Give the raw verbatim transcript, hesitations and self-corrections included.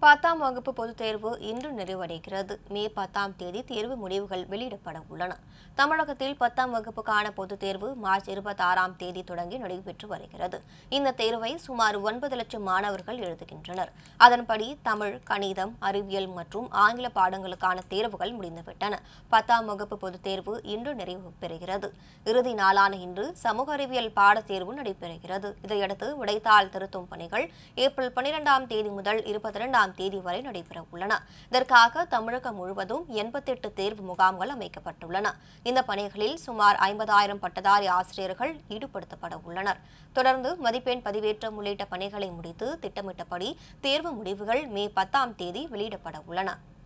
பத்தாம் வகுப்பு பொதுத் தேர்வு இன்று நிறைவடைகிறது. மே பத்தாம் தேதி தேர்வு முடிவுகள் வெளியிடப்பட உள்ளன. தமிழகத்தில் பத்தாம் வகுப்புக்கான பொதுத் தேர்வு மார்ச் இருபத்தி ஆறாம் தேதி தொடங்கி நடைபெற்று வருகிறது. இந்த தேர்வை சுமார் ஒன்பது லட்சம் மாணவர்கள் எழுதுகின்றனர். அதன்படி தமிழ், கணிதம், அறிவியல் மற்றும் ஆங்கில பாடங்களுக்கான தேர்வுகள் முடிந்துவிட்டன. பத்தாம் வகுப்பு பொதுத் தேர்வு இன்று நிறைவு பெறுகிறது. இறுதி நாளான இன்று சமூக அறிவியல் பாடத் தேர்வு நடைபெறுகிறது. இதையடுத்து விடைத்தாள் திருத்தும் பணிகள் ஏப்ரல் பனிரெண்டாம் தேதி முதல் இருபத்தி இரண்டாம் தேதி வரை நடைபெற உள்ளன. இதற்காக தமிழகம் முழுவதும் எண்பத்தி எட்டு தேர்வு முகாம்கள் அமைக்கப்பட்டுள்ளன. இந்த பணிகளில் சுமார் ஐம்பதாயிரம் பட்டதாரி ஆசிரியர்கள் ஈடுபடுத்தப்பட உள்ளனர். தொடர்ந்து மதிப்பெண் பதிவேற்றம் உள்ளிட்ட பணிகளை முடித்து திட்டமிட்டபடி தேர்வு முடிவுகள் மே பத்தாம் தேதி வெளியிடப்பட உள்ளன.